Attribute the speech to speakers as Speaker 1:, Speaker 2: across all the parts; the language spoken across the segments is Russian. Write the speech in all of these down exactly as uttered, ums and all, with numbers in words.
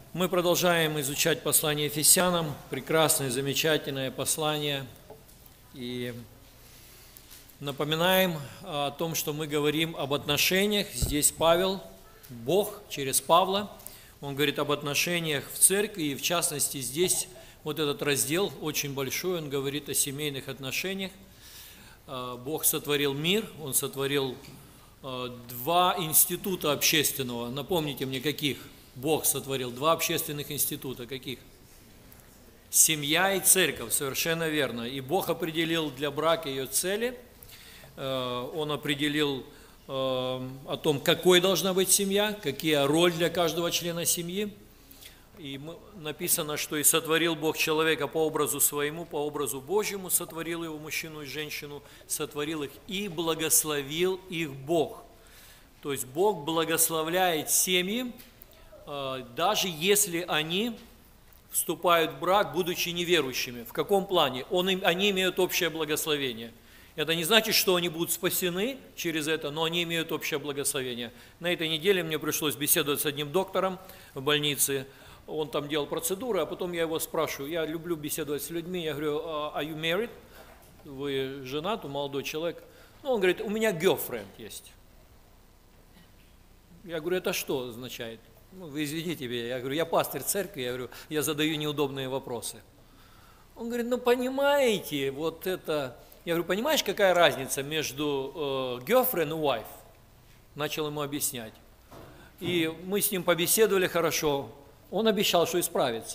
Speaker 1: Мы продолжаем изучать послание Ефесянам, прекрасное, замечательное послание. И напоминаем о том, что мы говорим об отношениях. Здесь Павел, Бог через Павла, он говорит об отношениях в церкви, и в частности здесь вот этот раздел очень большой, он говорит о семейных отношениях. Бог сотворил мир, Он сотворил два института общественного. Напомните мне, каких? Бог сотворил два общественных института. Каких? Семья и церковь, совершенно верно. И Бог определил для брака ее цели. Он определил о том, какой должна быть семья, какая роль для каждого члена семьи. И написано, что и сотворил Бог человека по образу своему, по образу Божьему, сотворил его, мужчину и женщину, сотворил их и благословил их Бог. То есть Бог благословляет семьи, даже если они вступают в брак, будучи неверующими. В каком плане? Он, они имеют общее благословение. Это не значит, что они будут спасены через это, но они имеют общее благословение. На этой неделе мне пришлось беседовать с одним доктором в больнице. Он там делал процедуры, а потом я его спрашиваю. Я люблю беседовать с людьми. Я говорю: are you married? Вы женат, молодой человек? Ну, он говорит: у меня girlfriend есть. Я говорю: это что означает? Ну, вы извините меня, я говорю, я пастырь церкви, я говорю, я задаю неудобные вопросы. Он говорит: ну понимаете, вот это, я говорю, понимаешь, какая разница между э, girlfriend и wife? Начал ему объяснять. И мы с ним побеседовали хорошо, он обещал, что исправится.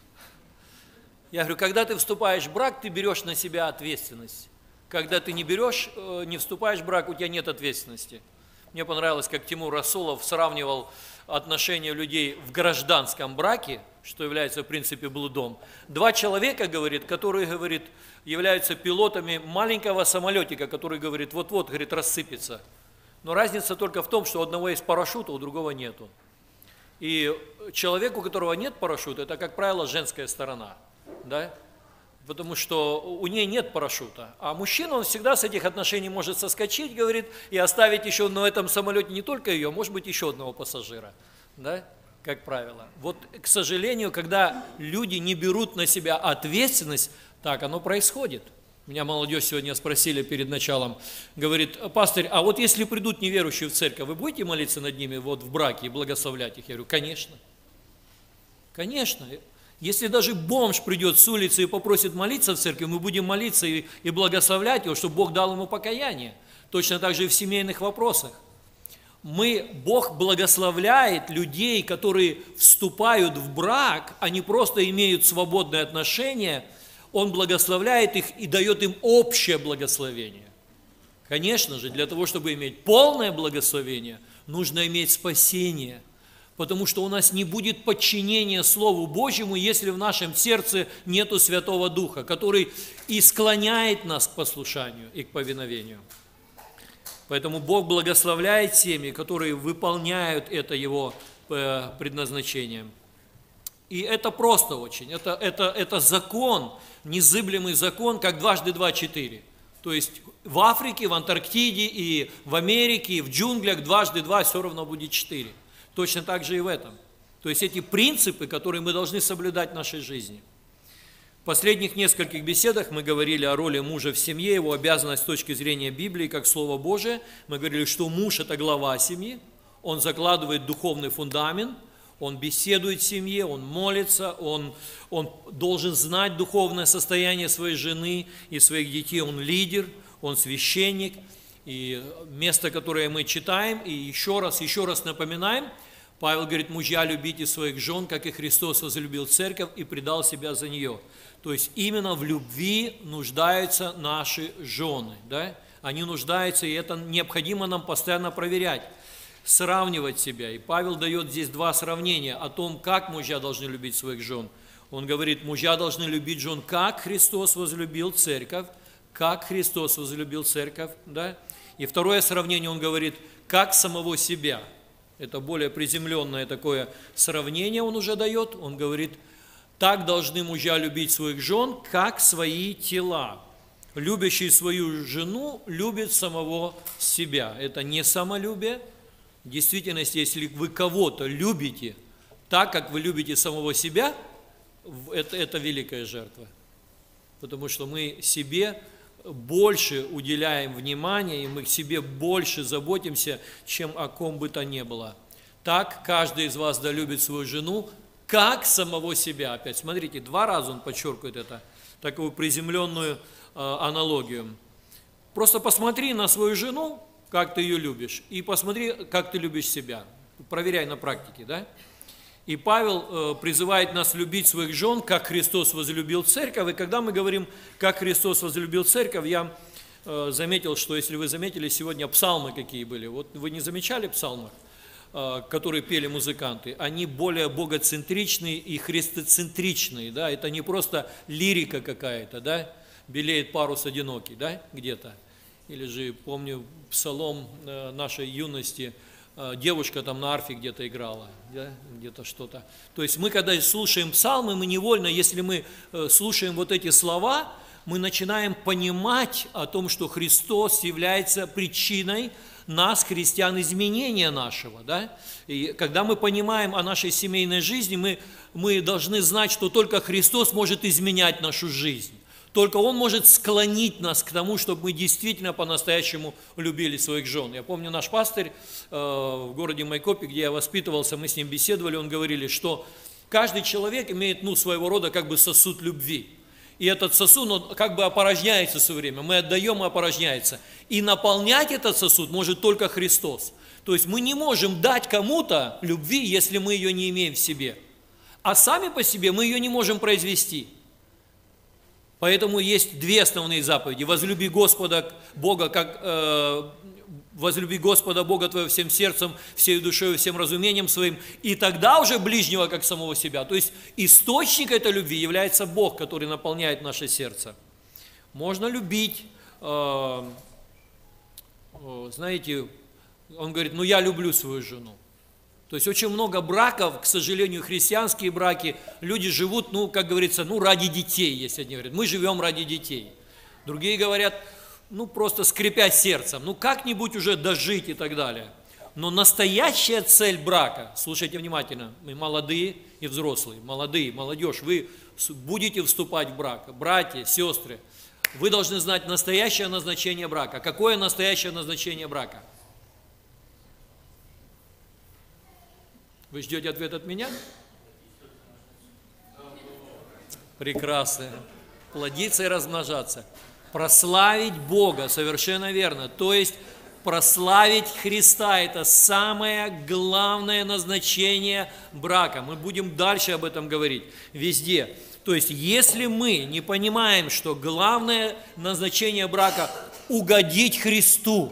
Speaker 1: Я говорю, когда ты вступаешь в брак, ты берешь на себя ответственность. Когда ты не берешь, э, не вступаешь в брак, у тебя нет ответственности. Мне понравилось, как Тимур Расулов сравнивал отношения людей в гражданском браке, что является, в принципе, блудом. Два человека, говорит, которые, говорит, являются пилотами маленького самолетика, который, говорит, вот-вот, говорит, рассыпется. Но разница только в том, что у одного есть парашют, а у другого нету. И человек, у которого нет парашюта, это, как правило, женская сторона, да? Потому что у нее нет парашюта. А мужчина, он всегда с этих отношений может соскочить, говорит, и оставить еще на этом самолете не только ее, может быть, еще одного пассажира, да, как правило. Вот, к сожалению, когда люди не берут на себя ответственность, так оно происходит. Меня молодежь сегодня спросили перед началом, говорит: пастырь, а вот если придут неверующие в церковь, вы будете молиться над ними вот в браке и благословлять их? Я говорю: конечно, конечно. Если даже бомж придет с улицы и попросит молиться в церкви, мы будем молиться и, и благословлять его, чтобы Бог дал ему покаяние. Точно так же и в семейных вопросах. Мы, Бог благословляет людей, которые вступают в брак, они просто имеют свободные отношения, Он благословляет их и дает им общее благословение. Конечно же, для того, чтобы иметь полное благословение, нужно иметь спасение. Потому что у нас не будет подчинения Слову Божьему, если в нашем сердце нету Святого Духа, который и склоняет нас к послушанию и к повиновению. Поэтому Бог благословляет семьи, которые выполняют это Его предназначение. И это просто очень, это, это, это закон, незыблемый закон, как дважды два – четыре. То есть в Африке, в Антарктиде и в Америке, и в джунглях дважды два все равно будет четыре. Точно так же и в этом. То есть эти принципы, которые мы должны соблюдать в нашей жизни. В последних нескольких беседах мы говорили о роли мужа в семье, его обязанность с точки зрения Библии, как Слово Божие. Мы говорили, что муж – это глава семьи, он закладывает духовный фундамент, он беседует в семье, он молится, он, он должен знать духовное состояние своей жены и своих детей, он лидер, он священник. И место, которое мы читаем, и еще раз, еще раз напоминаем, Павел говорит: мужья, любите своих жен, как и Христос возлюбил церковь и предал себя за нее. То есть именно в любви нуждаются наши жены, да? Они нуждаются, и это необходимо нам постоянно проверять, сравнивать себя. И Павел дает здесь два сравнения о том, как мужья должны любить своих жен. Он говорит: мужья должны любить жен, как Христос возлюбил церковь, как Христос возлюбил церковь, да? И второе сравнение, он говорит, как самого себя. Это более приземленное такое сравнение он уже дает. Он говорит: так должны мужья любить своих жен, как свои тела. Любящий свою жену любит самого себя. Это не самолюбие. В действительности, если вы кого-то любите, так, как вы любите самого себя, это, это великая жертва. Потому что мы себе больше уделяем внимания, и мы к себе больше заботимся, чем о ком бы то ни было. Так каждый из вас да любит свою жену, как самого себя. Опять, смотрите, два раза он подчеркивает это, такую приземленную э, аналогию. Просто посмотри на свою жену, как ты ее любишь, и посмотри, как ты любишь себя. Проверяй на практике, да? И Павел э, призывает нас любить своих жен, как Христос возлюбил церковь. И когда мы говорим, как Христос возлюбил церковь, я э, заметил, что, если вы заметили, сегодня псалмы какие были. Вот вы не замечали псалмы, э, которые пели музыканты? Они более богоцентричные и христоцентричные, да? Это не просто лирика какая-то, да? Белеет парус одинокий, да, где-то. Или же, помню, псалом э, нашей юности, девушка там на арфе где-то играла, да? Где-то что-то. То есть мы, когда слушаем псалмы, мы невольно, если мы слушаем вот эти слова, мы начинаем понимать о том, что Христос является причиной нас, христиан, изменения нашего. Да? И когда мы понимаем о нашей семейной жизни, мы, мы должны знать, что только Христос может изменять нашу жизнь. Только Он может склонить нас к тому, чтобы мы действительно по-настоящему любили своих жен. Я помню, наш пастырь э, в городе Майкопе, где я воспитывался, мы с ним беседовали, он говорили, что каждый человек имеет, ну, своего рода как бы сосуд любви. И этот сосуд, он как бы опорожняется все время. Мы отдаем, и опорожняется. И наполнять этот сосуд может только Христос. То есть мы не можем дать кому-то любви, если мы ее не имеем в себе. А сами по себе мы ее не можем произвести. Поэтому есть две основные заповеди. Возлюби Господа Бога, как э, возлюби Господа Бога твоего всем сердцем, всей душой, всем разумением своим, и тогда уже ближнего, как самого себя. То есть источник этой любви является Бог, который наполняет наше сердце. Можно любить, э, э, знаете, он говорит, ну я люблю свою жену. То есть очень много браков, к сожалению, христианские браки, люди живут, ну, как говорится, ну, ради детей, если они говорят, мы живем ради детей. Другие говорят, ну, просто скрипя сердцем, ну, как-нибудь уже дожить и так далее. Но настоящая цель брака, слушайте внимательно, мы молодые и взрослые, молодые, молодежь, вы будете вступать в брак, братья, сестры, вы должны знать настоящее назначение брака. Какое настоящее назначение брака? Вы ждете ответ от меня? Прекрасно. Плодиться и размножаться. Прославить Бога, совершенно верно. То есть прославить Христа – это самое главное назначение брака. Мы будем дальше об этом говорить везде. То есть если мы не понимаем, что главное назначение брака – угодить Христу,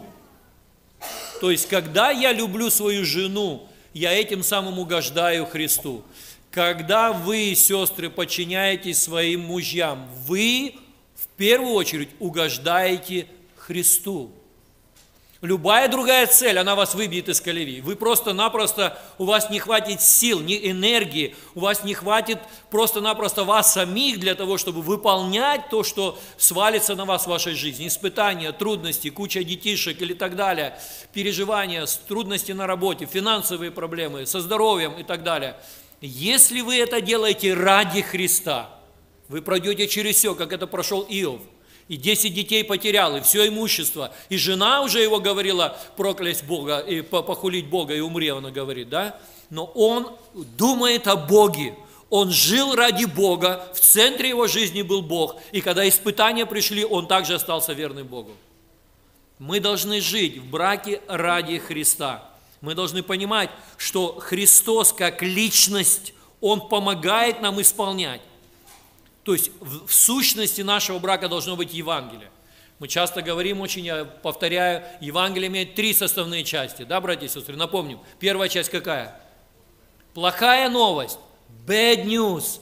Speaker 1: то есть когда я люблю свою жену, я этим самым угождаю Христу. Когда вы, сестры, подчиняетесь своим мужьям, вы в первую очередь угождаете Христу. Любая другая цель, она вас выбьет из колеи. Вы просто-напросто, у вас не хватит сил, ни энергии, у вас не хватит просто-напросто вас самих для того, чтобы выполнять то, что свалится на вас в вашей жизни. Испытания, трудности, куча детишек или так далее, переживания, трудности на работе, финансовые проблемы, со здоровьем и так далее. Если вы это делаете ради Христа, вы пройдете через все, как это прошел Иов. И десять детей потерял, и все имущество. И жена уже его говорила проклясть Бога, и похулить Бога, и умри, она говорит, да? Но он думает о Боге. Он жил ради Бога, в центре его жизни был Бог. И когда испытания пришли, он также остался верным Богу. Мы должны жить в браке ради Христа. Мы должны понимать, что Христос как личность, Он помогает нам исполнять. То есть в сущности нашего брака должно быть Евангелие. Мы часто говорим очень, я повторяю, Евангелие имеет три составные части. Да, братья и сестры, напомним. Первая часть какая? Плохая новость. Bad news.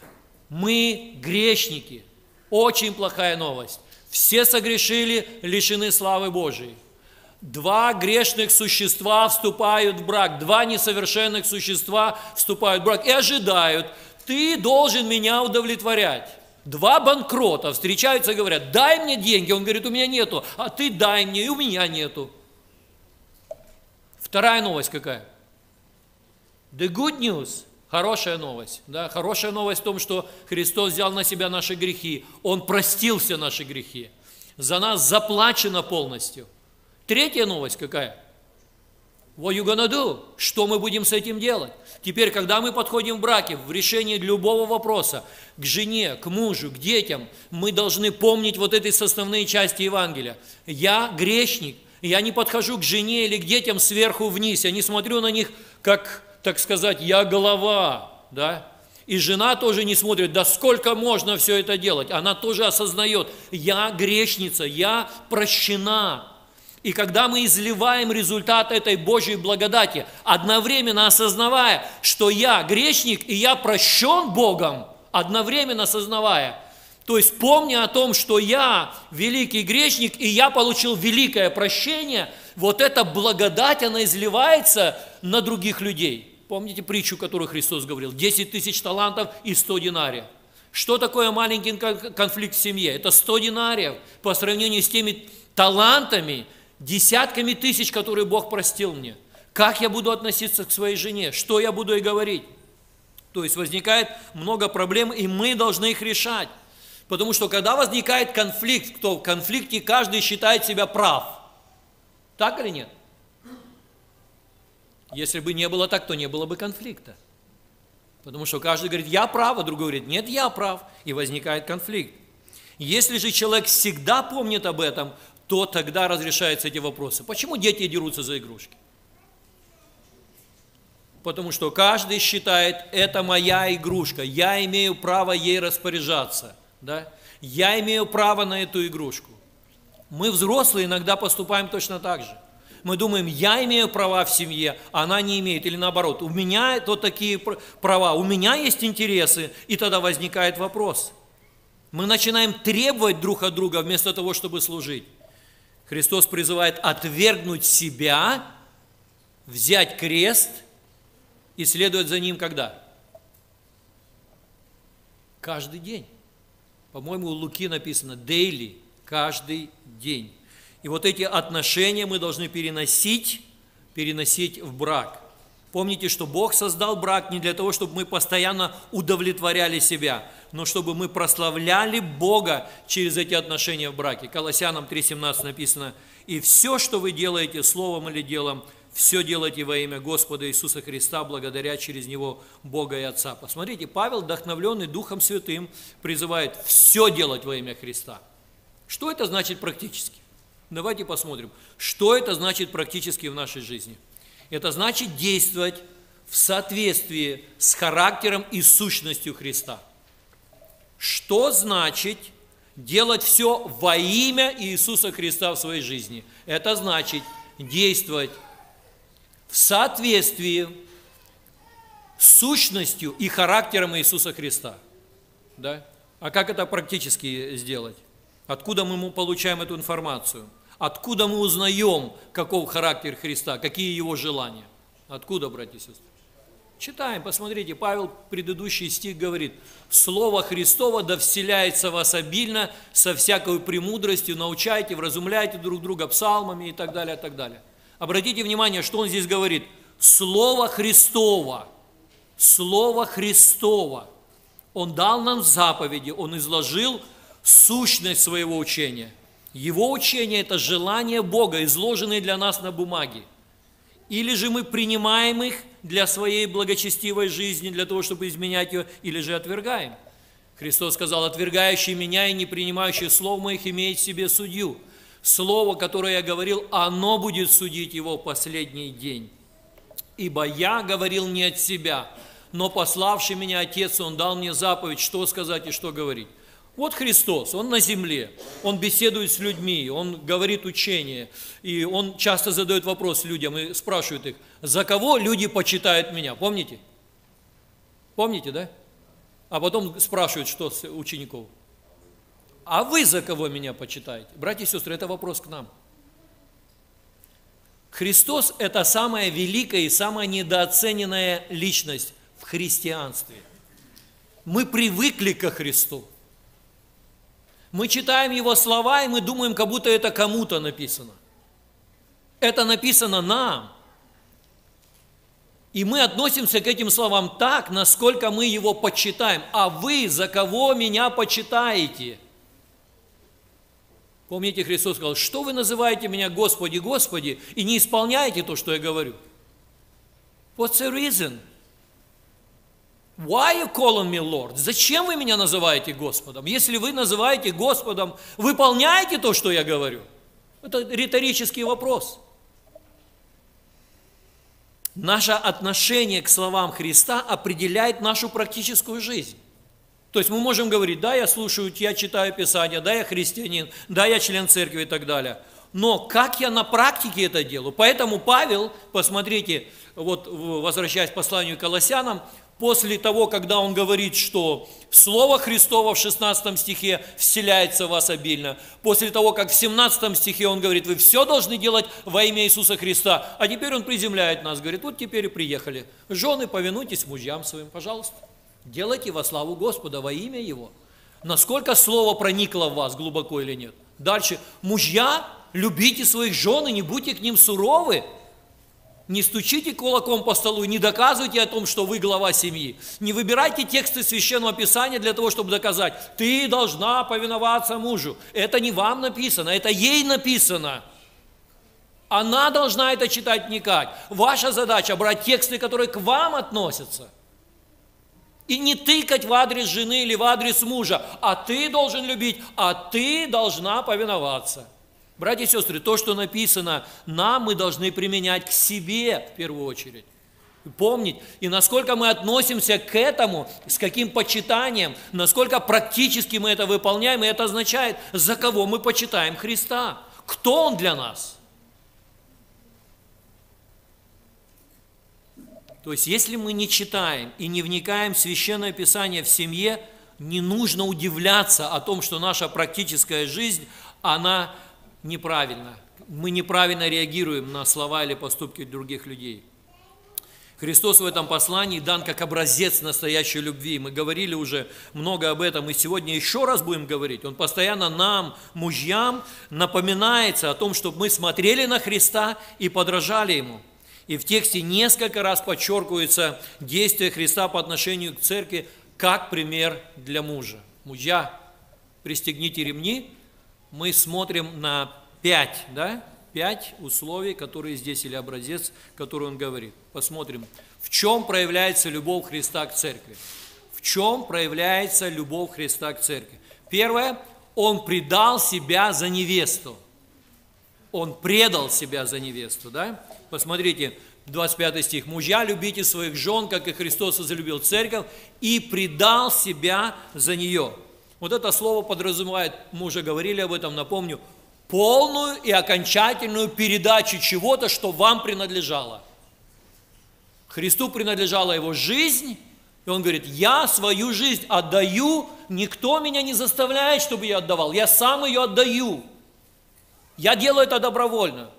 Speaker 1: Мы грешники. Очень плохая новость. Все согрешили, лишены славы Божией. Два грешных существа вступают в брак. Два несовершенных существа вступают в брак и ожидают. Ты должен меня удовлетворять. Два банкрота встречаются и говорят, дай мне деньги. Он говорит, у меня нету, а ты дай мне, и у меня нету. Вторая новость какая? The good news. Хорошая новость. Да? Хорошая новость в том, что Христос взял на себя наши грехи. Он простил все наши грехи. За нас заплачено полностью. Третья новость какая? What you gonna do? Что мы будем с этим делать? Теперь, когда мы подходим в браке, в решении любого вопроса, к жене, к мужу, к детям, мы должны помнить вот эти составные части Евангелия. Я грешник, я не подхожу к жене или к детям сверху вниз, я не смотрю на них, как, так сказать, я голова, да? И жена тоже не смотрит, да сколько можно все это делать. Она тоже осознает, я грешница, я прощена. И когда мы изливаем результат этой Божьей благодати, одновременно осознавая, что я грешник и я прощен Богом, одновременно осознавая, то есть помня о том, что я великий грешник и я получил великое прощение, вот эта благодать, она изливается на других людей. Помните притчу, которую Христос говорил? десять тысяч талантов и сто динариев. Что такое маленький конфликт в семье? Это сто динариев по сравнению с теми талантами, десятками тысяч, которые Бог простил мне. Как я буду относиться к своей жене? Что я буду ей говорить? То есть возникает много проблем, и мы должны их решать. Потому что когда возникает конфликт, то в конфликте каждый считает себя прав. Так или нет? Если бы не было так, то не было бы конфликта. Потому что каждый говорит, я прав, а другой говорит, нет, я прав. И возникает конфликт. Если же человек всегда помнит об этом, то тогда разрешаются эти вопросы. Почему дети дерутся за игрушки? Потому что каждый считает, это моя игрушка, я имею право ей распоряжаться. Да? Я имею право на эту игрушку. Мы, взрослые, иногда поступаем точно так же. Мы думаем, я имею права в семье, а она не имеет, или наоборот, у меня вот такие права, у меня есть интересы, и тогда возникает вопрос. Мы начинаем требовать друг от друга вместо того, чтобы служить. Христос призывает отвергнуть себя, взять крест и следовать за Ним когда? Каждый день. По-моему, у Луки написано daily, каждый день. И вот эти отношения мы должны переносить, переносить в брак. Помните, что Бог создал брак не для того, чтобы мы постоянно удовлетворяли себя, но чтобы мы прославляли Бога через эти отношения в браке. Колоссянам три семнадцать написано, «И все, что вы делаете словом или делом, все делайте во имя Господа Иисуса Христа, благодаря через Него Бога и Отца». Посмотрите, Павел, вдохновленный Духом Святым, призывает все делать во имя Христа. Что это значит практически? Давайте посмотрим, что это значит практически в нашей жизни. Это значит действовать в соответствии с характером и сущностью Христа. Что значит делать все во имя Иисуса Христа в своей жизни? Это значит действовать в соответствии с сущностью и характером Иисуса Христа. Да? А как это практически сделать? Откуда мы получаем эту информацию? Откуда мы узнаем, каков характер Христа, какие его желания? Откуда, братья и сестры? Читаем, посмотрите, Павел, предыдущий стих говорит, «Слово Христово да вселяется в вас обильно, со всякой премудростью, научайте, вразумляйте друг друга псалмами» и так далее, и так далее. Обратите внимание, что он здесь говорит. Слово Христово, Слово Христово. Он дал нам заповеди, он изложил сущность своего учения. Его учение – это желание Бога, изложенные для нас на бумаге. Или же мы принимаем их для своей благочестивой жизни, для того, чтобы изменять ее, или же отвергаем. Христос сказал, отвергающий меня и не принимающий слов моих имеет в себе судью. Слово, которое я говорил, оно будет судить его в последний день. Ибо я говорил не от себя, но пославший меня Отец, Он дал мне заповедь, что сказать и что говорить. Вот Христос, Он на земле, Он беседует с людьми, Он говорит учение, и Он часто задает вопрос людям и спрашивает их, за кого люди почитают меня, помните? Помните, да? А потом спрашивают, что с учеников. А вы за кого меня почитаете? Братья и сестры, это вопрос к нам. Христос – это самая великая и самая недооцененная личность в христианстве. Мы привыкли ко Христу. Мы читаем Его слова, и мы думаем, как будто это кому-то написано. Это написано нам. И мы относимся к этим словам так, насколько мы его почитаем. А вы за кого меня почитаете? Помните, Христос сказал, что вы называете меня Господи, Господи, и не исполняете то, что я говорю? What's the reason? Why you calling me Lord? Зачем вы меня называете Господом? Если вы называете Господом, выполняете то, что я говорю? Это риторический вопрос. Наше отношение к словам Христа определяет нашу практическую жизнь. То есть мы можем говорить, да, я слушаю, я читаю Писание, да, я христианин, да, я член церкви и так далее. Но как я на практике это делаю? Поэтому Павел, посмотрите, вот возвращаясь к посланию к Колоссянам, после того, когда он говорит, что Слово Христово в шестнадцатом стихе вселяется в вас обильно, после того, как в семнадцатом стихе он говорит, вы все должны делать во имя Иисуса Христа, а теперь он приземляет нас, говорит, вот теперь и приехали. Жены, повинуйтесь мужьям своим, пожалуйста. Делайте во славу Господа, во имя Его. Насколько Слово проникло в вас, глубоко или нет? Дальше. Мужья, любите своих жен и не будьте к ним суровы. Не стучите кулаком по столу, не доказывайте о том, что вы глава семьи. Не выбирайте тексты Священного Писания для того, чтобы доказать, ты должна повиноваться мужу. Это не вам написано, это ей написано. Она должна это читать вникать. Ваша задача брать тексты, которые к вам относятся. И не тыкать в адрес жены или в адрес мужа, а ты должен любить, а ты должна повиноваться. Братья и сестры, то, что написано нам, мы должны применять к себе в первую очередь. Помнить, и насколько мы относимся к этому, с каким почитанием, насколько практически мы это выполняем, и это означает, за кого мы почитаем Христа, кто Он для нас. То есть, если мы не читаем и не вникаем в Священное Писание в семье, не нужно удивляться о том, что наша практическая жизнь, она неправильна. Мы неправильно реагируем на слова или поступки других людей. Христос в этом послании дан как образец настоящей любви. Мы говорили уже много об этом, и сегодня еще раз будем говорить. Он постоянно нам, мужьям, напоминается о том, чтобы мы смотрели на Христа и подражали Ему. И в тексте несколько раз подчеркивается действие Христа по отношению к церкви как пример для мужа. Мужья, пристегните ремни. Мы смотрим на пять, да, пять условий, которые здесь, или образец, который он говорит. Посмотрим, в чем проявляется любовь Христа к церкви. В чем проявляется любовь Христа к церкви? Первое, он предал себя за невесту. Он предал себя за невесту, да? Посмотрите, двадцать пятый стих. «Мужья, любите своих жен, как и Христос возлюбил церковь, и предал себя за нее». Вот это слово подразумевает, мы уже говорили об этом, напомню, полную и окончательную передачу чего-то, что вам принадлежало. Христу принадлежала его жизнь, и он говорит, я свою жизнь отдаю, никто меня не заставляет, чтобы я отдавал, я сам ее отдаю. Я делаю это добровольно.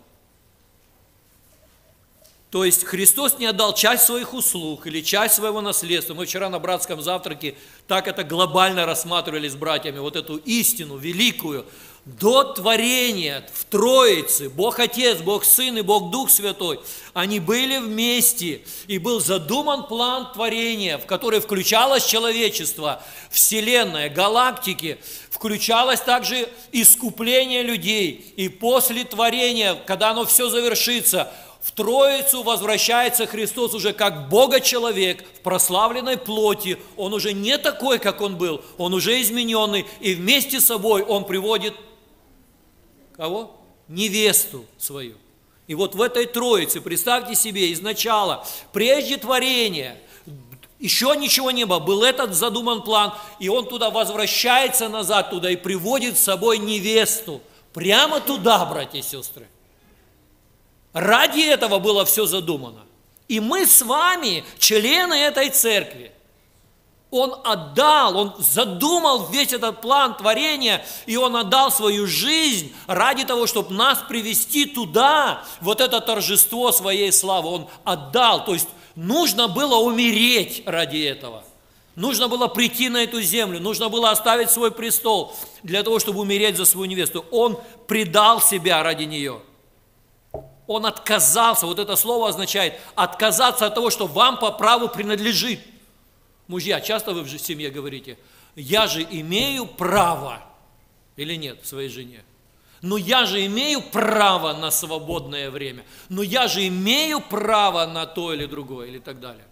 Speaker 1: То есть Христос не отдал часть своих услуг или часть своего наследства. Мы вчера на братском завтраке так это глобально рассматривали с братьями, вот эту истину великую. До творения в Троице, Бог Отец, Бог Сын и Бог Дух Святой, они были вместе, и был задуман план творения, в который включалось человечество, Вселенная, галактики, включалось также искупление людей. И после творения, когда оно все завершится, в Троицу возвращается Христос уже как Бога-человек в прославленной плоти. Он уже не такой, как Он был, Он уже измененный, и вместе с собой Он приводит кого? Невесту свою. И вот в этой Троице, представьте себе, изначала, прежде творения, еще ничего не было, был этот задуман план, и Он туда возвращается назад, туда и приводит с собой невесту. Прямо туда, братья и сестры. Ради этого было все задумано. И мы с вами члены этой церкви. Он отдал, Он задумал весь этот план творения, и Он отдал свою жизнь ради того, чтобы нас привести туда, вот это торжество своей славы. Он отдал, то есть нужно было умереть ради этого. Нужно было прийти на эту землю, нужно было оставить свой престол для того, чтобы умереть за свою невесту. Он предал себя ради нее. Он отказался, вот это слово означает отказаться от того, что вам по праву принадлежит. Мужья, часто вы в семье говорите, я же имею право, или нет, в своей жене? Но я же имею право на свободное время, но я же имею право на то или другое, или так далее.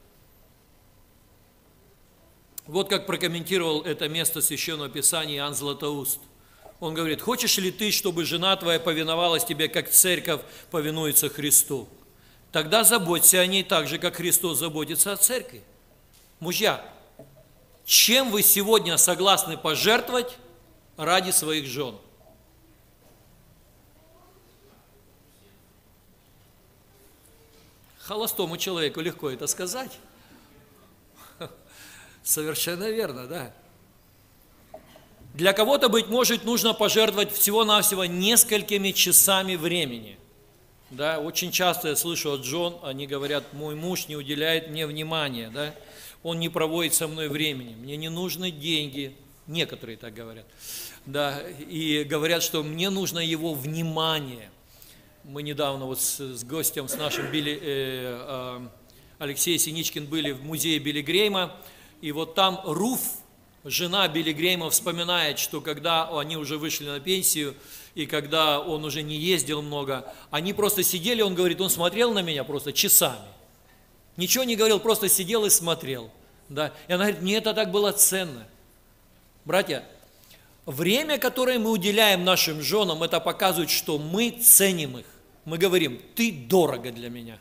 Speaker 1: Вот как прокомментировал это место Священного Писания Иоанн Златоуст. Он говорит, хочешь ли ты, чтобы жена твоя повиновалась тебе, как церковь повинуется Христу? Тогда заботься о ней так же, как Христос заботится о церкви. Мужья, чем вы сегодня согласны пожертвовать ради своих жен? Холостому человеку легко это сказать. Совершенно верно, да. Для кого-то, быть может, нужно пожертвовать всего-навсего несколькими часами времени. Да, очень часто я слышу от жен, они говорят, мой муж не уделяет мне внимания, да, он не проводит со мной времени, мне не нужны деньги, некоторые так говорят, да, и говорят, что мне нужно его внимание. Мы недавно вот с, с гостем, с нашим Билли, э, э, Алексеем Синичкин были в музее Билли Грейма, и вот там Руф, жена Билли Грейма, вспоминает, что когда они уже вышли на пенсию, и когда он уже не ездил много, они просто сидели, он говорит, он смотрел на меня просто часами. Ничего не говорил, просто сидел и смотрел. Да? И она говорит, мне это так было ценно. Братья, время, которое мы уделяем нашим женам, это показывает, что мы ценим их. Мы говорим, ты дорого для меня.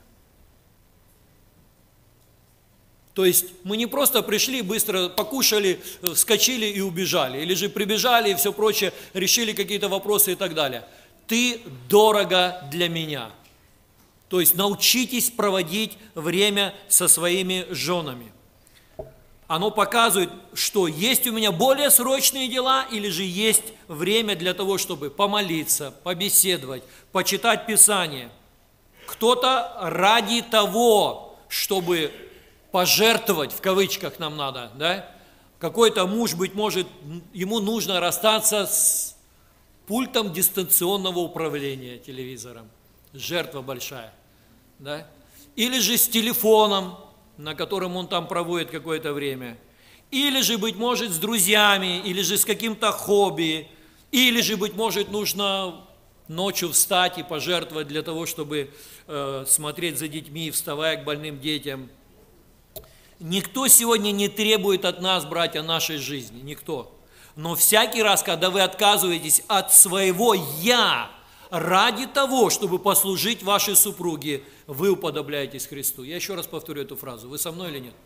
Speaker 1: То есть мы не просто пришли, быстро покушали, вскочили и убежали, или же прибежали и все прочее, решили какие-то вопросы и так далее. Ты дорого для меня. То есть научитесь проводить время со своими женами. Оно показывает, что есть у меня более срочные дела, или же есть время для того, чтобы помолиться, побеседовать, почитать Писание. Кто-то ради того, чтобы пожертвовать, в кавычках нам надо, да? Какой-то муж, быть может, ему нужно расстаться с пультом дистанционного управления телевизором. Жертва большая, да? Или же с телефоном, на котором он там проводит какое-то время. Или же, быть может, с друзьями, или же с каким-то хобби. Или же, быть может, нужно ночью встать и пожертвовать для того, чтобы э, смотреть за детьми, вставая к больным детям. Никто сегодня не требует от нас, братья, нашей жизни, никто. Но всякий раз, когда вы отказываетесь от своего «я» ради того, чтобы послужить вашей супруге, вы уподобляетесь Христу. Я еще раз повторю эту фразу. Вы со мной или нет?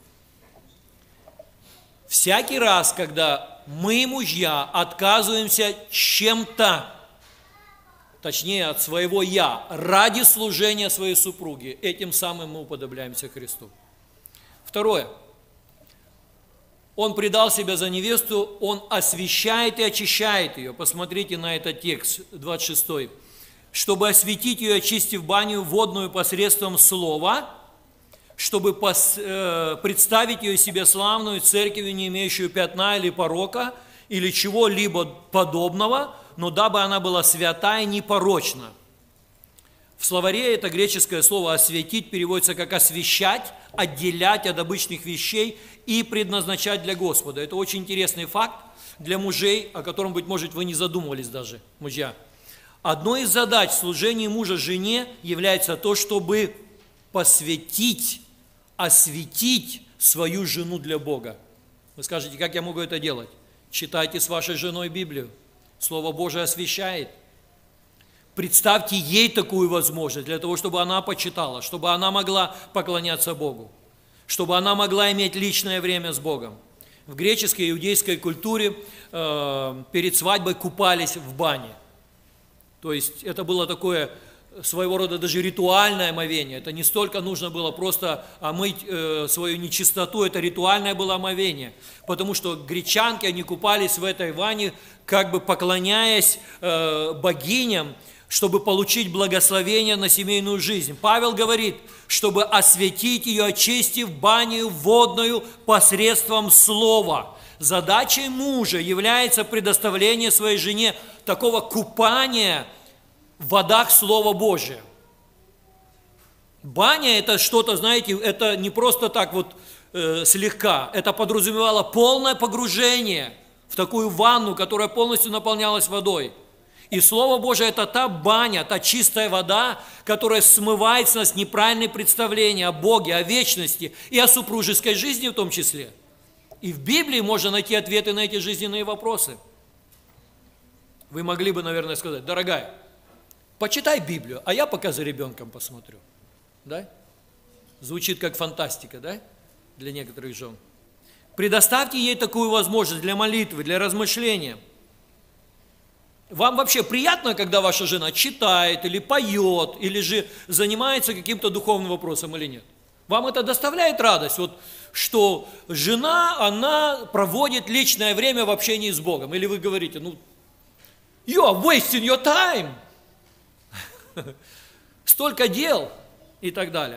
Speaker 1: Всякий раз, когда мы, мужья, отказываемся чем-то, точнее от своего «я», ради служения своей супруги, этим самым мы уподобляемся Христу. Второе. Он предал себя за невесту, он освящает и очищает ее. Посмотрите на этот текст, двадцать шестой. Чтобы осветить ее, очистив баню водную посредством слова, чтобы пос, э, представить ее себе славную церковью, не имеющую пятна или порока, или чего-либо подобного, но дабы она была свята и непорочна. В словаре это греческое слово «осветить» переводится как «освещать», «отделять от обычных вещей» и «предназначать для Господа». Это очень интересный факт для мужей, о котором, быть может, вы не задумывались даже, мужья. Одной из задач в служении мужа жене является то, чтобы посвятить, осветить свою жену для Бога. Вы скажете, как я могу это делать? Читайте с вашей женой Библию. Слово Божие освещает. Представьте ей такую возможность, для того, чтобы она почитала, чтобы она могла поклоняться Богу, чтобы она могла иметь личное время с Богом. В греческой и иудейской культуре э, перед свадьбой купались в бане. То есть это было такое своего рода даже ритуальное омовение. Это не столько нужно было просто омыть э, свою нечистоту, это ритуальное было омовение. Потому что гречанки, они купались в этой ванне, как бы поклоняясь э, богиням, чтобы получить благословение на семейную жизнь. Павел говорит, чтобы осветить ее, очистив баню водную посредством слова. Задачей мужа является предоставление своей жене такого купания в водах Слова Божия. Баня – это что-то, знаете, это не просто так вот э, слегка, это подразумевало полное погружение в такую ванну, которая полностью наполнялась водой. И Слово Божие – это та баня, та чистая вода, которая смывает с нас неправильные представления о Боге, о вечности и о супружеской жизни в том числе. И в Библии можно найти ответы на эти жизненные вопросы. Вы могли бы, наверное, сказать: дорогая, почитай Библию, а я пока за ребенком посмотрю. Да? Звучит как фантастика, да? Для некоторых жен. Предоставьте ей такую возможность для молитвы, для размышления. Вам вообще приятно, когда ваша жена читает или поет, или же занимается каким-то духовным вопросом или нет? Вам это доставляет радость, вот, что жена, она проводит личное время в общении с Богом? Или вы говорите: ну, you are wasting your time. Столько дел и так далее.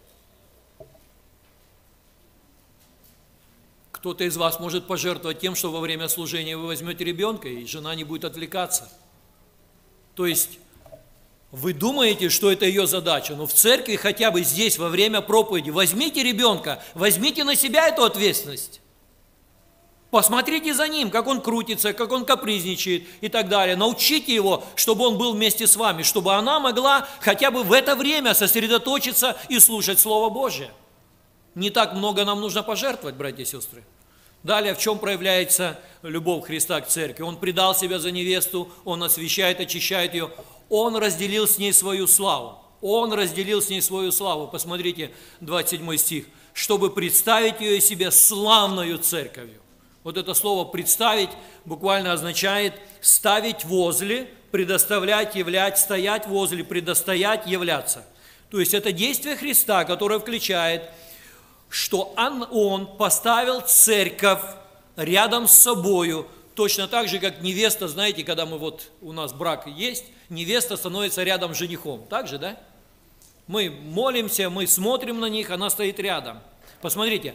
Speaker 1: Кто-то из вас может пожертвовать тем, что во время служения вы возьмете ребенка, и жена не будет отвлекаться. То есть вы думаете, что это ее задача, но в церкви хотя бы здесь во время проповеди возьмите ребенка, возьмите на себя эту ответственность. Посмотрите за ним, как он крутится, как он капризничает и так далее. Научите его, чтобы он был вместе с вами, чтобы она могла хотя бы в это время сосредоточиться и слушать Слово Божие. Не так много нам нужно пожертвовать, братья и сестры. Далее, в чем проявляется любовь Христа к церкви? Он предал себя за невесту, Он освящает, очищает ее. Он разделил с ней свою славу. Он разделил с ней свою славу. Посмотрите, двадцать седьмой стих. Чтобы представить ее себе славною церковью. Вот это слово «представить» буквально означает ставить возле, предоставлять, являть, стоять возле, предостоять, являться. То есть это действие Христа, которое включает, что Он, он поставил церковь рядом с собою, точно так же, как невеста, знаете, когда мы вот, у нас брак есть, невеста становится рядом с женихом. Так же, да? Мы молимся, мы смотрим на них, она стоит рядом. Посмотрите,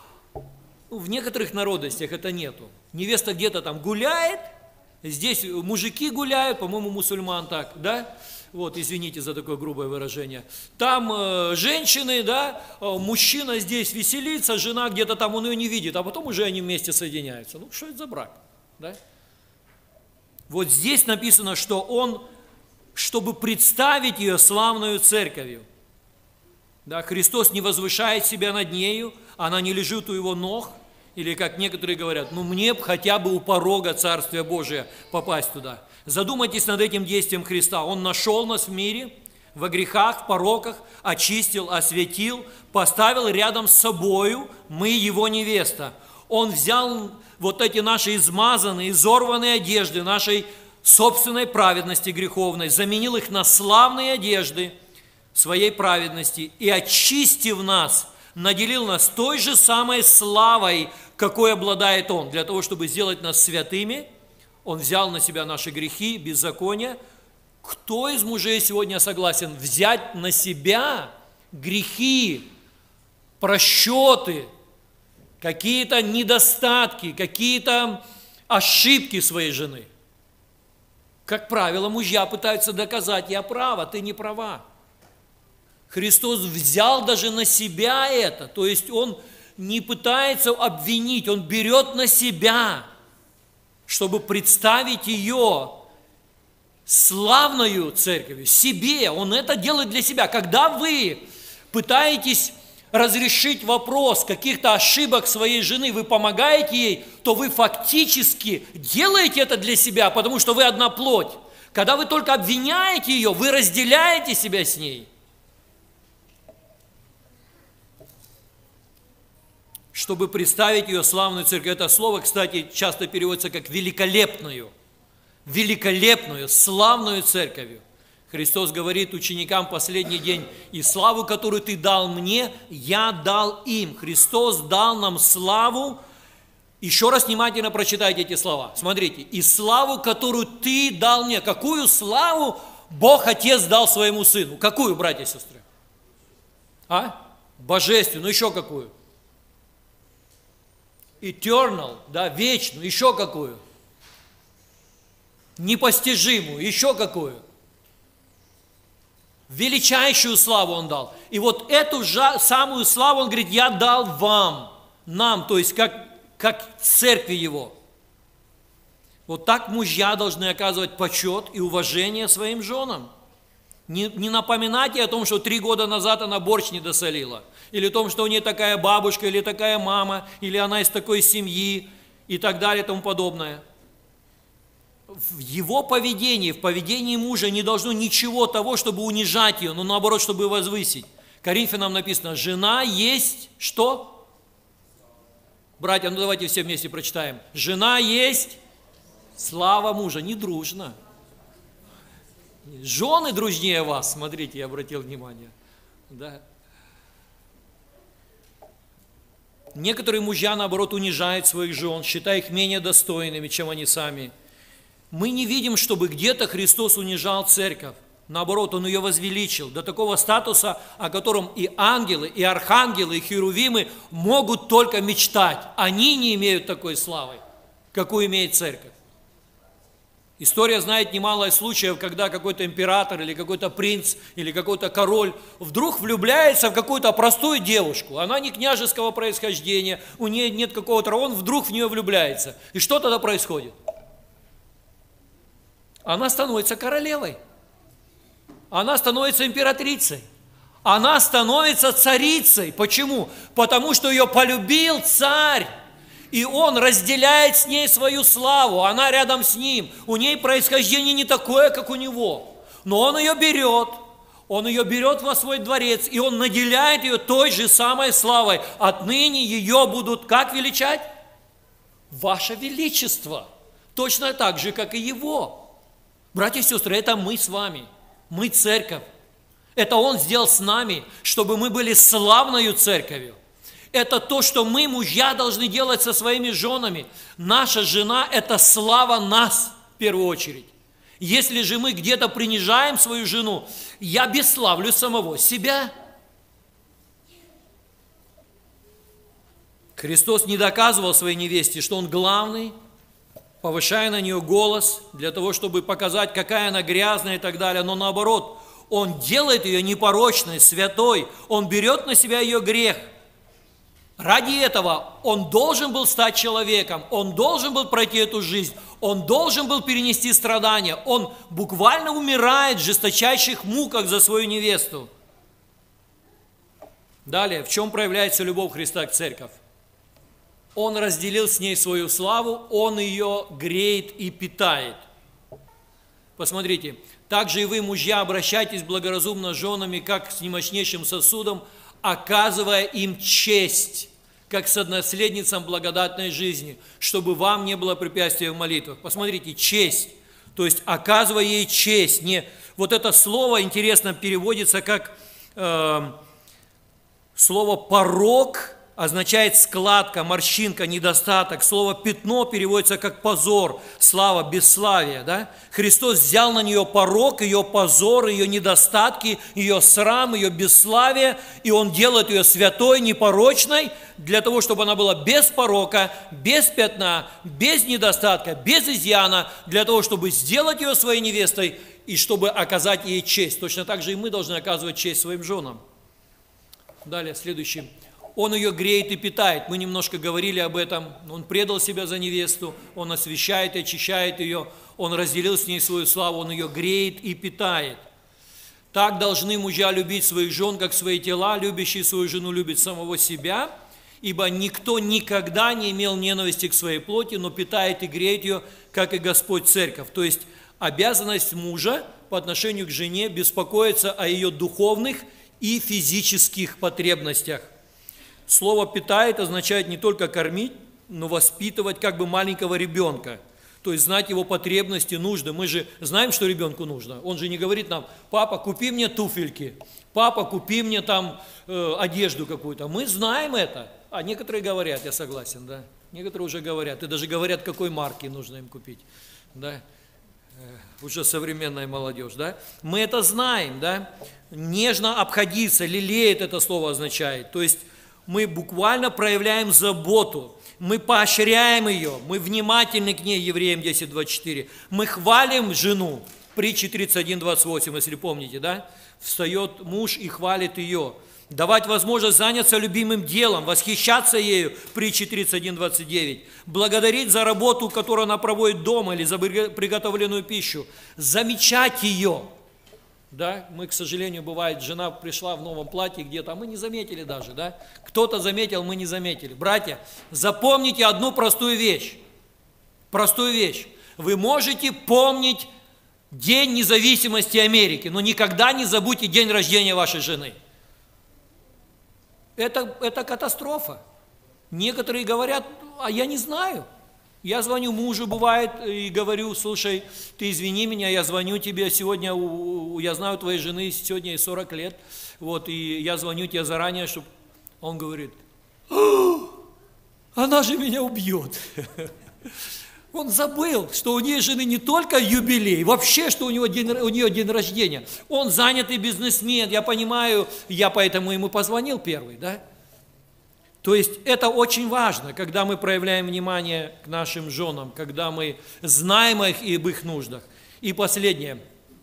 Speaker 1: в некоторых народностях это нету. Невеста где-то там гуляет, здесь мужики гуляют, по-моему, мусульман так, да? Вот, извините за такое грубое выражение. Там э, женщины, да, э, мужчина здесь веселится, жена где-то там, он ее не видит, а потом уже они вместе соединяются. Ну, что это за брак, да? Вот здесь написано, что он, чтобы представить ее славную церковью. Да, Христос не возвышает себя над нею, она не лежит у его ног, или, как некоторые говорят, ну, мне б хотя бы у порога Царствия Божия попасть туда. Задумайтесь над этим действием Христа. Он нашел нас в мире, во грехах, в пороках, очистил, осветил, поставил рядом с собою, мы его невеста. Он взял вот эти наши измазанные, изорванные одежды, нашей собственной праведности греховной, заменил их на славные одежды своей праведности и, очистив нас, наделил нас той же самой славой, какой обладает Он. Для того, чтобы сделать нас святыми, Он взял на себя наши грехи, беззакония. Кто из мужей сегодня согласен взять на себя грехи, просчеты, какие-то недостатки, какие-то ошибки своей жены? Как правило, мужья пытаются доказать: я права, ты не права. Христос взял даже на себя это, то есть Он не пытается обвинить, Он берет на себя, чтобы представить ее славною церковью, себе. Он это делает для себя. Когда вы пытаетесь разрешить вопрос каких-то ошибок своей жены, вы помогаете ей, то вы фактически делаете это для себя, потому что вы одна плоть. Когда вы только обвиняете ее, вы разделяете себя с ней. Чтобы представить ее славную церковь. Это слово, кстати, часто переводится как великолепную, великолепную, славную церковью. Христос говорит ученикам в последний день: и славу, которую ты дал мне, я дал им. Христос дал нам славу. Еще раз внимательно прочитайте эти слова. Смотрите, и славу, которую ты дал мне. Какую славу Бог Отец дал своему Сыну? Какую, братья и сестры? А? Божественную. Еще какую? Eternal, да, вечную, еще какую? Непостижимую, еще какую? величайшую славу Он дал. И вот эту же самую славу Он говорит, я дал вам, нам, то есть как, как церкви Его. Вот так мужья должны оказывать почет и уважение своим женам. Не, не напоминайте о том, что три года назад она борщ не досолила, или о том, что у нее такая бабушка, или такая мама, или она из такой семьи, и так далее, и тому подобное. В его поведении, в поведении мужа не должно ничего того, чтобы унижать ее, но наоборот, чтобы возвысить. Коринфянам написано, жена есть что? Братья, ну давайте все вместе прочитаем. Жена есть слава мужа, не дружно. Жены дружнее вас, смотрите, я обратил внимание. Да. Некоторые мужья, наоборот, унижают своих жен, считая их менее достойными, чем они сами. Мы не видим, чтобы где-то Христос унижал церковь. Наоборот, Он ее возвеличил до такого статуса, о котором и ангелы, и архангелы, и херувимы могут только мечтать. Они не имеют такой славы, какую имеет церковь. История знает немало случаев, когда какой-то император или какой-то принц или какой-то король вдруг влюбляется в какую-то простую девушку. Она не княжеского происхождения, у нее нет какого-то, он вдруг в нее влюбляется. И что тогда происходит? Она становится королевой. Она становится императрицей. Она становится царицей. Почему? Потому что ее полюбил царь. И он разделяет с ней свою славу, она рядом с ним. У ней происхождение не такое, как у него. Но он ее берет, он ее берет во свой дворец, и он наделяет ее той же самой славой. Отныне ее будут как величать? Ваше Величество. Точно так же, как и его. Братья и сестры, это мы с вами. Мы церковь. Это Он сделал с нами, чтобы мы были славною церковью. Это то, что мы, мужья, должны делать со своими женами. Наша жена – это слава нас, в первую очередь. Если же мы где-то принижаем свою жену, я бесславлю самого себя. Христос не доказывал своей невесте, что Он главный, повышая на нее голос, для того, чтобы показать, какая она грязная и так далее. Но наоборот, Он делает ее непорочной, святой. Он берет на себя ее грех. Ради этого он должен был стать человеком, он должен был пройти эту жизнь, он должен был перенести страдания, он буквально умирает в жесточайших муках за свою невесту. Далее, в чем проявляется любовь Христа к церкви? Он разделил с ней свою славу, он ее греет и питает. Посмотрите, также и вы, мужья, обращайтесь благоразумно с женами, как с немощнейшим сосудом, оказывая им честь, как с однонаследницам благодатной жизни, чтобы вам не было препятствия в молитвах. Посмотрите, честь, то есть оказывая ей честь. Не, вот это слово, интересно, переводится как э, слово «порок», означает складка, морщинка, недостаток. Слово «пятно» переводится как позор, слава, бесславие. Да? Христос взял на нее порок, ее позор, ее недостатки, ее срам, ее бесславие, и Он делает ее святой, непорочной, для того, чтобы она была без порока, без пятна, без недостатка, без изъяна, для того, чтобы сделать ее своей невестой и чтобы оказать ей честь. Точно так же и мы должны оказывать честь своим женам. Далее, следующий. Он ее греет и питает. Мы немножко говорили об этом. Он предал себя за невесту, Он освящает и очищает ее, Он разделил с ней свою славу, Он ее греет и питает. Так должны мужья любить своих жен, как свои тела. Любящий свою жену любит самого себя, ибо никто никогда не имел ненависти к своей плоти, но питает и греет ее, как и Господь церковь. То есть обязанность мужа по отношению к жене беспокоиться о ее духовных и физических потребностях. Слово «питает» означает не только кормить, но воспитывать как бы маленького ребенка. То есть знать его потребности, нужды. Мы же знаем, что ребенку нужно. Он же не говорит нам: папа, купи мне туфельки, папа, купи мне там э, одежду какую-то. Мы знаем это. А некоторые говорят, я согласен, да. Некоторые уже говорят. И даже говорят, какой марки нужно им купить. Да. Уже современная молодежь, да? Мы это знаем, да? Нежно обходиться, лелеет это слово означает. То есть мы буквально проявляем заботу, мы поощряем ее, мы внимательны к ней, Евреям десять двадцать четыре. Мы хвалим жену, Притчи тридцать один двадцать восемь, если помните, да? Встает муж и хвалит ее. Давать возможность заняться любимым делом, восхищаться ею, притчи тридцать один двадцать девять. Благодарить за работу, которую она проводит дома, или за приготовленную пищу. Замечать ее. Да? Мы, к сожалению, бывает, жена пришла в новом платье где-то, а мы не заметили даже. Да? Кто-то заметил, мы не заметили. Братья, запомните одну простую вещь. Простую вещь. Вы можете помнить День независимости Америки, но никогда не забудьте день рождения вашей жены. Это, это катастрофа. Некоторые говорят, а я не знаю. Я звоню мужу, бывает, и говорю, слушай, ты извини меня, я звоню тебе сегодня, у, я знаю твоей жены сегодня ей сорок лет, вот, и я звоню тебе заранее, чтобы... Он говорит, она же меня убьет. Он забыл, что у нее жены не только юбилей, вообще, что у, него день, у нее день рождения. Он занятый бизнесмен, я понимаю, я поэтому ему позвонил первый, да? То есть это очень важно, когда мы проявляем внимание к нашим женам, когда мы знаем о их, об их нуждах. И последнее,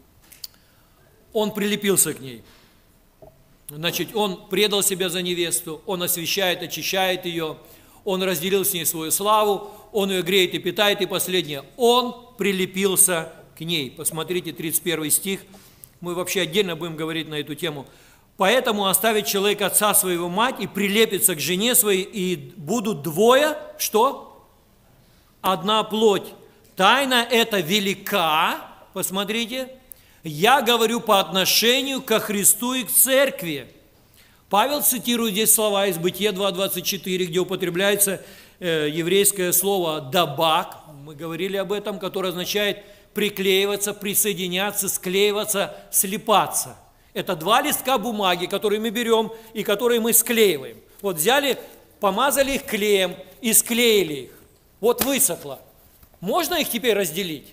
Speaker 1: он прилепился к ней. Значит, он предал себя за невесту, он освящает, очищает ее, он разделил с ней свою славу, он ее греет и питает, и последнее, он прилепился к ней. Посмотрите, тридцать первый стих, мы вообще отдельно будем говорить на эту тему. Поэтому оставит человек отца своего, мать, и прилепится к жене своей, и будут двое, что? Одна плоть. Тайна эта велика, посмотрите, я говорю по отношению ко Христу и к церкви. Павел цитирует здесь слова из Бытия два двадцать четыре, где употребляется э, еврейское слово «дабак», мы говорили об этом, которое означает приклеиваться, присоединяться, склеиваться, слипаться. Это два листка бумаги, которые мы берем и которые мы склеиваем. Вот взяли, помазали их клеем и склеили их. Вот высохло. Можно их теперь разделить?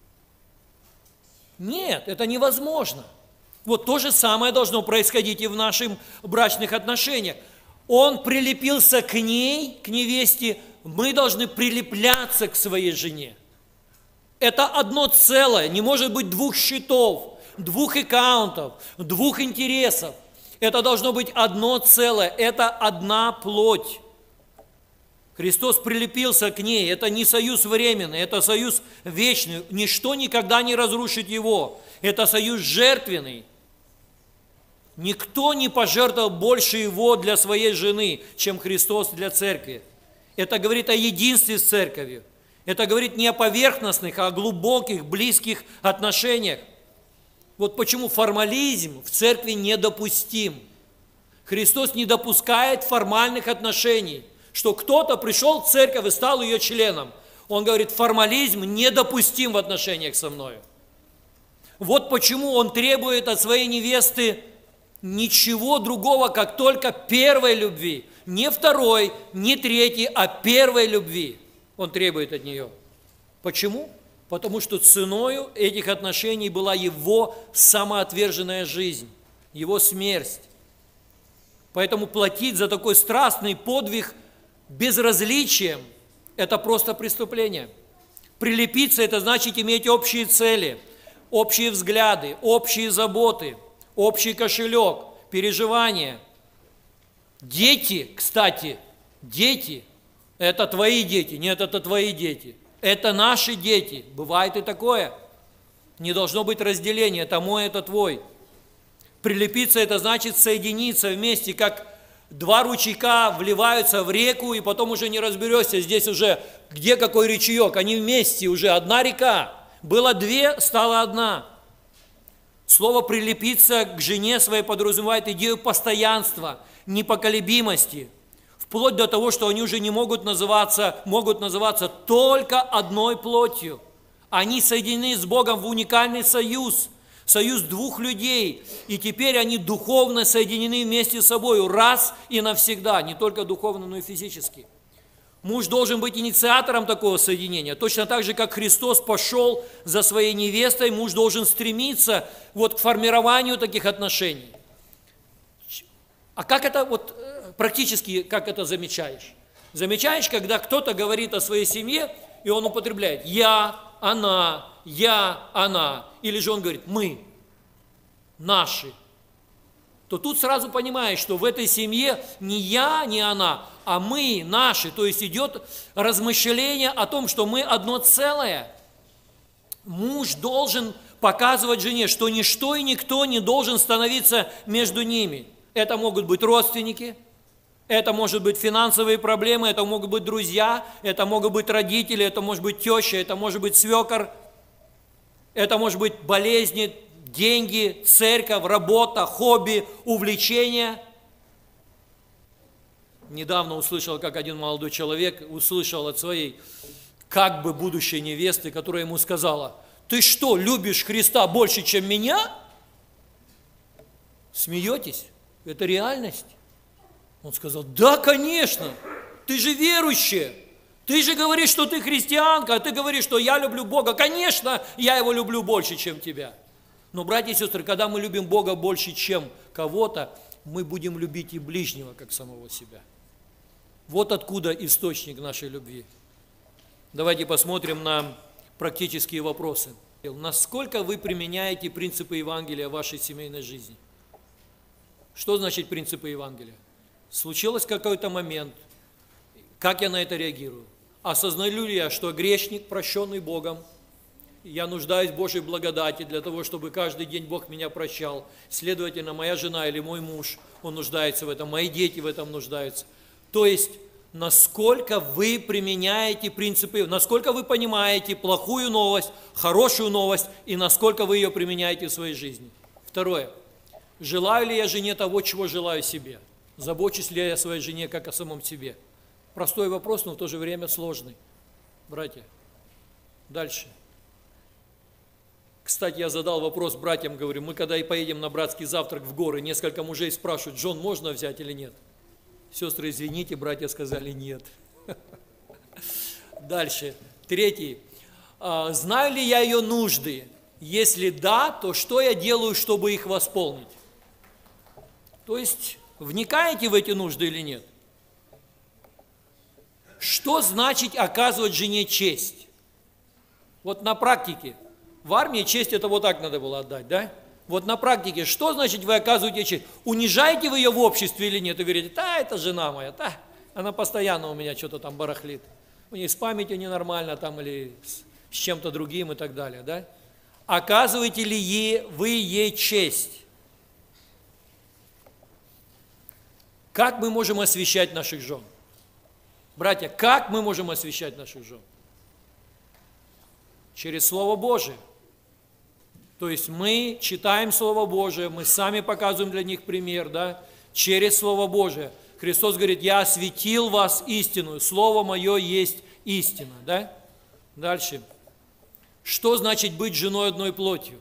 Speaker 1: Нет, это невозможно. Вот то же самое должно происходить и в наших брачных отношениях. Он прилепился к ней, к невесте, мы должны прилепляться к своей жене. Это одно целое, не может быть двух счетов, двух аккаунтов, двух интересов. Это должно быть одно целое, это одна плоть. Христос прилепился к ней, это не союз временный, это союз вечный, ничто никогда не разрушит его. Это союз жертвенный. Никто не пожертвовал больше его для своей жены, чем Христос для церкви. Это говорит о единстве с церковью. Это говорит не о поверхностных, а о глубоких, близких отношениях. Вот почему формализм в церкви недопустим. Христос не допускает формальных отношений, что кто-то пришел в церковь и стал ее членом. Он говорит, формализм недопустим в отношениях со мною. Вот почему он требует от своей невесты ничего другого, как только первой любви. Не второй, не третьей, а первой любви он требует от нее. Почему? Потому что ценою этих отношений была его самоотверженная жизнь, его смерть. Поэтому платить за такой страстный подвиг безразличием – это просто преступление. Прилепиться – это значит иметь общие цели, общие взгляды, общие заботы, общий кошелек, переживания. Дети, кстати, дети – это твои дети, нет, это твои дети. Это наши дети, бывает и такое. Не должно быть разделения, это мой, это твой. Прилепиться – это значит соединиться вместе, как два ручейка вливаются в реку, и потом уже не разберешься, здесь уже где какой ручеек, они вместе уже, одна река. Было две, стало одна. Слово «прилепиться» к жене своей подразумевает идею постоянства, непоколебимости, вплоть до того, что они уже не могут называться, могут называться только одной плотью. Они соединены с Богом в уникальный союз, союз двух людей, и теперь они духовно соединены вместе с собой раз и навсегда, не только духовно, но и физически. Муж должен быть инициатором такого соединения. Точно так же, как Христос пошел за своей невестой, муж должен стремиться вот к формированию таких отношений. А как это вот практически, как это замечаешь? Замечаешь, когда кто-то говорит о своей семье, и он употребляет «я», она, я, она, или же он говорит мы, наши, то тут сразу понимаешь, что в этой семье не я, не она, а мы, наши. То есть идет размышление о том, что мы одно целое. Муж должен показывать жене, что ничто и никто не должен становиться между ними. Это могут быть родственники, это может быть финансовые проблемы, это могут быть друзья, это могут быть родители, это может быть теща, это может быть свекор, это может быть болезни, деньги, церковь, работа, хобби, увлечения. Недавно услышал, как один молодой человек услышал от своей как бы будущей невесты, которая ему сказала: ты что, любишь Христа больше, чем меня? Смеетесь? Это реальность. Он сказал: да, конечно, ты же верующая, ты же говоришь, что ты христианка, а ты говоришь, что я люблю Бога. Конечно, я Его люблю больше, чем тебя. Но, братья и сестры, когда мы любим Бога больше, чем кого-то, мы будем любить и ближнего, как самого себя. Вот откуда источник нашей любви. Давайте посмотрим на практические вопросы. Насколько вы применяете принципы Евангелия в вашей семейной жизни? Что значит принципы Евангелия? Случился какой-то момент, как я на это реагирую? Осознаю ли я, что грешник, прощенный Богом, я нуждаюсь в Божьей благодати для того, чтобы каждый день Бог меня прощал. Следовательно, моя жена или мой муж, он нуждается в этом, мои дети в этом нуждаются. То есть, насколько вы применяете принципы, насколько вы понимаете плохую новость, хорошую новость, и насколько вы ее применяете в своей жизни. Второе. Желаю ли я жене того, чего желаю себе? Забочусь ли я о своей жене, как о самом себе? Простой вопрос, но в то же время сложный. Братья. Дальше. Кстати, я задал вопрос братьям, говорю, мы когда и поедем на братский завтрак в горы, несколько мужей спрашивают: Джон, можно взять или нет? Сестры, извините, братья сказали нет. Дальше. Третий. Знаю ли я ее нужды? Если да, то что я делаю, чтобы их восполнить? То есть, вникаете в эти нужды или нет? Что значит оказывать жене честь? Вот на практике. В армии честь это вот так надо было отдать, да? Вот на практике, что значит вы оказываете честь? Унижаете вы ее в обществе или нет? И говорите: да, это жена моя, да, она постоянно у меня что-то там барахлит. У нее с памятью ненормально там или с, с чем-то другим и так далее, да? Оказываете ли ей, вы ей честь? Как мы можем освящать наших жен? Братья, как мы можем освящать наших жен? Через Слово Божие. То есть мы читаем Слово Божие, мы сами показываем для них пример, да, через Слово Божие. Христос говорит: я осветил вас истину, Слово Мое есть истина, да? Дальше. Что значит быть женой одной плотью?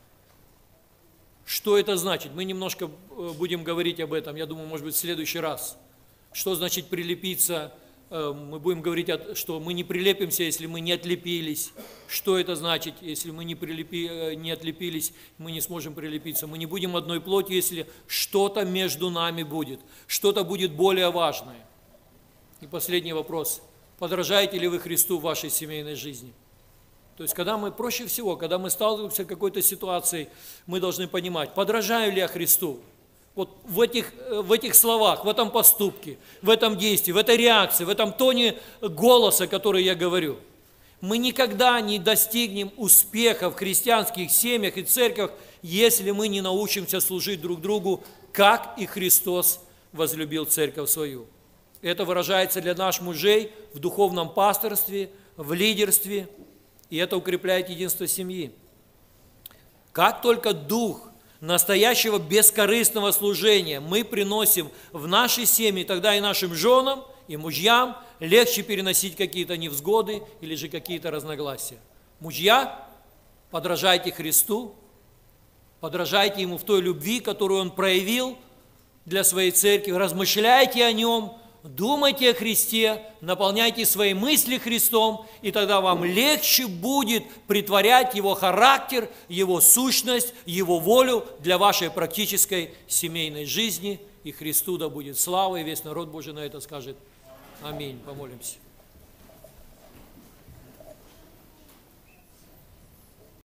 Speaker 1: Что это значит? Мы немножко будем говорить об этом, я думаю, может быть, в следующий раз. Что значит прилепиться? Мы будем говорить, что мы не прилепимся, если мы не отлепились. Что это значит, если мы не, прилепи, не отлепились, мы не сможем прилепиться. Мы не будем одной плотью, если что-то между нами будет, что-то будет более важное. И последний вопрос. Подражаете ли вы Христу в вашей семейной жизни? То есть, когда мы, проще всего, когда мы сталкиваемся с какой-то ситуацией, мы должны понимать, подражаю ли я Христу? Вот в этих, в этих словах, в этом поступке, в этом действии, в этой реакции, в этом тоне голоса, который я говорю. Мы никогда не достигнем успеха в христианских семьях и церквях, если мы не научимся служить друг другу, как и Христос возлюбил церковь свою. Это выражается для наших мужей в духовном пасторстве, в лидерстве, и это укрепляет единство семьи. Как только дух настоящего бескорыстного служения мы приносим в наши семьи, тогда и нашим женам, и мужьям легче переносить какие-то невзгоды или же какие-то разногласия. Мужья, подражайте Христу, подражайте Ему в той любви, которую Он проявил для своей церкви, размышляйте о Нем, думайте о Христе, наполняйте свои мысли Христом, и тогда вам легче будет притворять Его характер, Его сущность, Его волю для вашей практической семейной жизни. И Христу да будет слава, и весь народ Божий на это скажет аминь. Помолимся.